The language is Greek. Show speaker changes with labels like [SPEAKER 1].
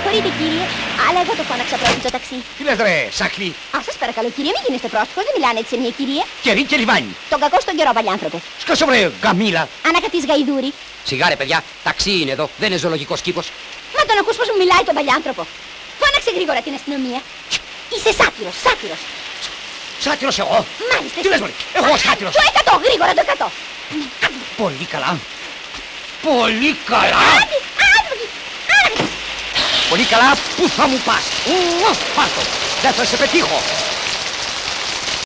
[SPEAKER 1] συγχωρείτε κύριε, αλλά εγώ το φώναξα πρώτη το ταξί.
[SPEAKER 2] Τι λες ρε, σάκλι.
[SPEAKER 1] Α, σας παρακαλώ κύριε, μην γίνεστε πρόστιχος, δεν μιλάνε έτσι σε μια κυρία.
[SPEAKER 2] Κερί και λιβάνι.
[SPEAKER 1] Τον κακό στον καιρό, παλιάνθρωπε.
[SPEAKER 2] Σκάσω βρε, γαμίλα.
[SPEAKER 1] Ανακατής γαϊδούρη.
[SPEAKER 3] Σιγάρε παιδιά, ταξί είναι εδώ, δεν είναι ζωολογικός κήπος.
[SPEAKER 1] Μα τον ακούς πως μου μιλάει τον παλιάνθρωπο. Φώναξε γρήγορα την αστυνομία. Είσαι σάτυρος, σάτυρος.
[SPEAKER 2] Σάτυρος εγώ.
[SPEAKER 1] Μάλιστα.
[SPEAKER 2] Τι λες μωρή, εγώ σάτυρος.
[SPEAKER 1] Το 100, γρήγορα το 100.
[SPEAKER 2] Πολύ καλά. Πολύ καλά.
[SPEAKER 1] Άντε, άντε.
[SPEAKER 2] Πολύ καλά, πού θα μου πας. Πάρ' το, δεν θα σε πετύχω.